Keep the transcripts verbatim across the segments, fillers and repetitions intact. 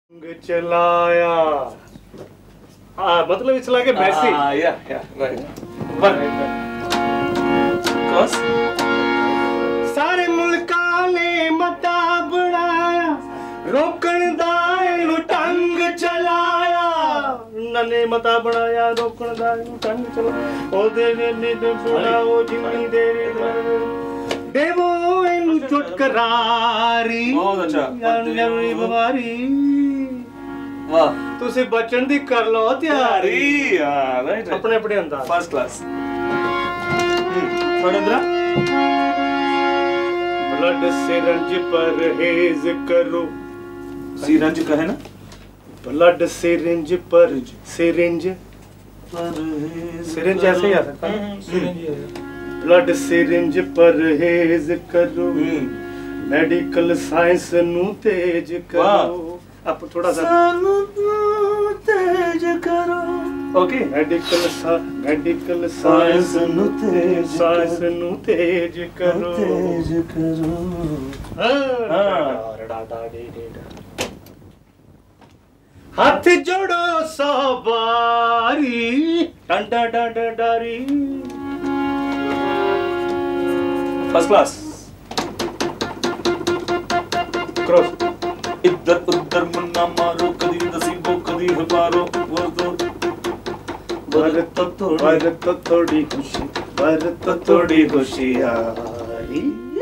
चलाया हाँ मतलब it's like a message. Ah, yeah, yeah, right. One. Cross. सारे मुल्कां ने मता बनाया रोकण दा इनू टंग चलाया नने मता बनाया रोकण दा इनू टंग चलाया ओ दे ने ने सुना ओ जिन्नी देर देवो इनू छुटकारारी बहुत अच्छा नवी बीमारी वाह तुसी बचन दी कर लो तैयारी यार राइट अपने अपने अंदाज first class Vadodara blood syringe परहेज करो सिरंज का है ना ब्लड सिरिंज पर सिरिंज सिरिंज ऐसे ही आ सकता है ब्लड सिरिंज परहेज करो मेडिकल साइंस नु तेज करो अब थोड़ा सा तेज करो ओके मेडिकल सा मेडिकल साइंस नु तेज साइंस नु तेज करो तेज करो हाथ जोड़ो सवारी डंडा डंडा डारी फर्स्ट क्लास क्रॉस इधर उधर मुन्ना मारो कदी नसीबो कदी हमारो वो तो वर तो थोड़ी वर तो थोड़ी खुशी वर तो थोड़ी खुशियारी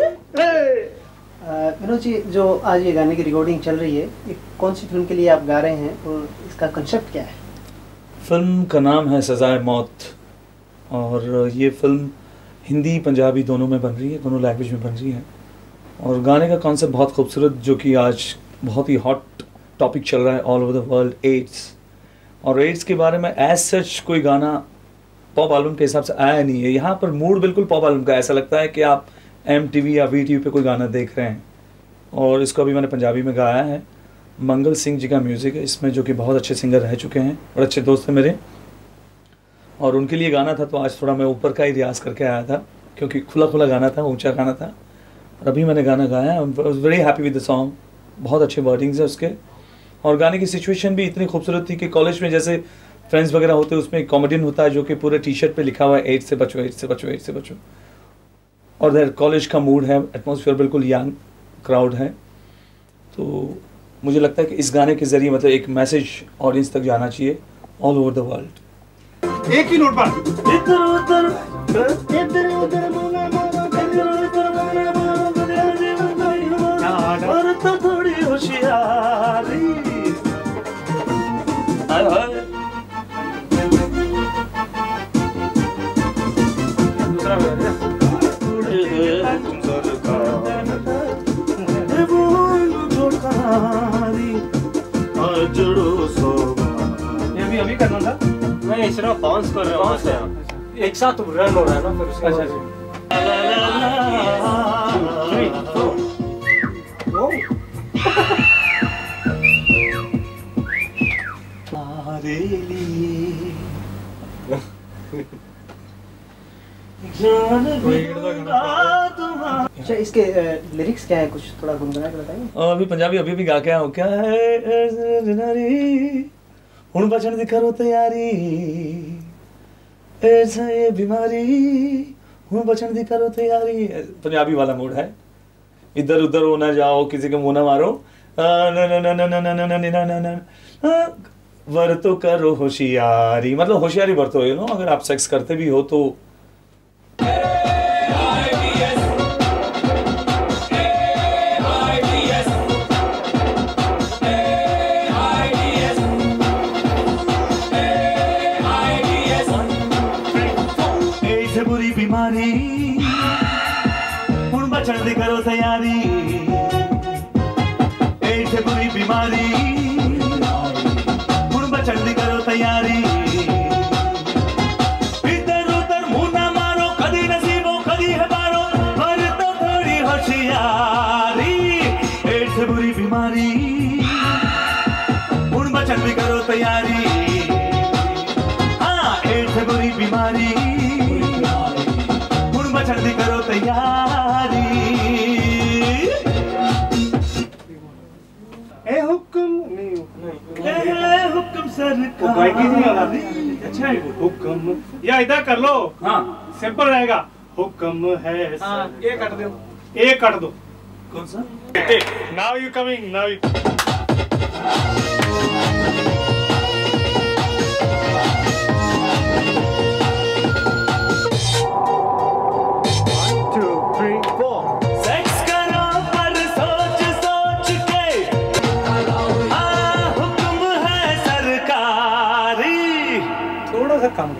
विनोद जी जो आज ये गाने की रिकॉर्डिंग चल रही है ये कौन सी फिल्म के लिए आप गा रहे हैं और इसका कंसेप्ट क्या है? फिल्म का नाम है सजाए मौत और ये फिल्म हिंदी पंजाबी दोनों में बन रही है दोनों लैंग्वेज में बन रही है और गाने का कॉन्सेप्ट बहुत खूबसूरत जो कि आज बहुत ही हॉट टॉपिक चल रहा है all over the world AIDS और एड्स के बारे में एज सच कोई गाना पॉप एल्बम के हिसाब से आया नहीं है यहाँ पर मूड बिल्कुल पॉप एल्बम का ऐसा लगता है कि आप एम टी वी या वी टी वी पे कोई गाना देख रहे हैं और इसको अभी मैंने पंजाबी में गाया है मंगल सिंह जी का म्यूज़िक है इसमें जो कि बहुत अच्छे सिंगर रह चुके हैं और अच्छे दोस्त हैं मेरे और उनके लिए गाना था तो आज थोड़ा मैं ऊपर का ही रियाज़ करके आया था क्योंकि खुला खुला गाना था ऊंचा गाना था और अभी मैंने गाना गाया I was very happy with the song बहुत अच्छे वर्डिंग्स है उसके और गाने की सिचुएशन भी इतनी खूबसूरत थी कि कॉलेज में जैसे फ्रेंड्स वगैरह होते हैं उसमें एक कॉमेडियन होता है जो कि पूरे टी शर्ट पे लिखा हुआ है एड्स से बचो एड्स से बचो एड्स से बचो और देयर कॉलेज का मूड है एटमॉस्फेयर बिल्कुल यंग क्राउड है तो मुझे लगता है कि इस गाने के ज़रिए मतलब एक मैसेज ऑडियंस तक जाना चाहिए ऑल ओवर द वर्ल्ड एक ही नोट पर इधर उधर इधर उधर मोना और तो थोड़ी होशियारी हाय हाय दूसरा ये भी अभी करना था मैं इस तरह बाउंस कर रहा हूँ एक साथ रन हो रहा है ना फिर उसके अच्छा बाद अच्छा इसके लिरिक्स क्या है कुछ थोड़ा गुनगुना के बताएंगे? और अभी पंजाबी अभी भी गा के आऊँ क्या है हुण बचन दी करो तैयारी ऐसा ये बीमारी हुण बचन दी करो तैयारी पंजाबी वाला मूड है इधर उधर हो ना जाओ किसी का मुंह ना मारो वरतो करो होशियारी मतलब होशियारी बरतो यू नो अगर आप सेक्स करते भी हो तो बुरी बीमारी हुण बचन दी करो तैयारी ऐसे बुरी बीमारी हुण बचन दी करो तैयारी इधर उधर मुंह ना मारो कदी नसीबो कदी है बारो पर तो थोड़ी होशियारी ऐसे बुरी बीमारी हुण बचन दी करो तैयारी हाँ ऐसे बुरी बीमारी जल्दी करो तैयारी ए हुक्म नहीं सरकार। गायकी नहीं आती। अच्छा है हुक्म या इधर कर लो। हाँ सिंपल रहेगा। हुक्म है हाँ, ये काट दो। ए काट दो। कौन सा? Now you coming now you sex करो पर सोच सोच के, हाँ हुक्म है सरकारी। थोड़ा सा कम करो।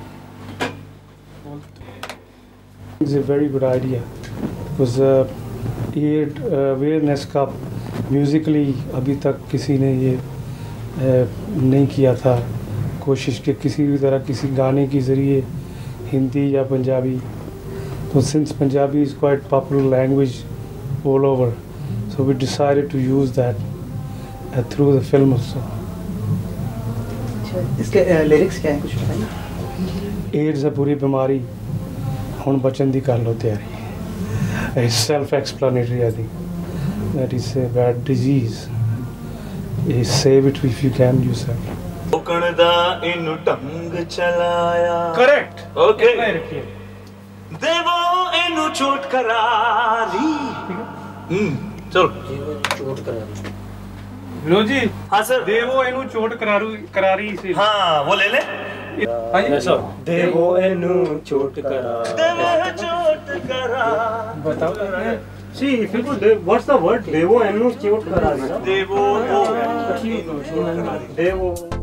It's a very good idea because uh, ये अवेयरनेस का म्यूज़िकली अभी तक किसी ने ये uh, नहीं किया था कोशिश कि किसी भी तरह किसी गाने के ज़रिए हिंदी या पंजाबी, तो since Punjabi is quite popular language all over, so we decided to use that uh, through the film also. अच्छा, इसके लिरिक्स क्या है कुछ बताइए। एड्स है पूरी बीमारी, हुण बचन दी कर लो तैयारी। It's self-explanatory, I think. That is a bad disease. You save it if you can yourself. रोकण दा इनु ढंग चलाया। करेक्ट। ओके। रखिए। देवो इनु चोट करारी। हम्म चलो। चोट करा। विनोद जी। हाँ सर। देवो इनु चोट करारू करारी से। हाँ वो ले ले। हाँ जी। ऐसा देवो एनु चोट करा। देवो चोट करा। बताओ। See, if you could, what's the word? देवो इनु चोट करारी। देवो देवो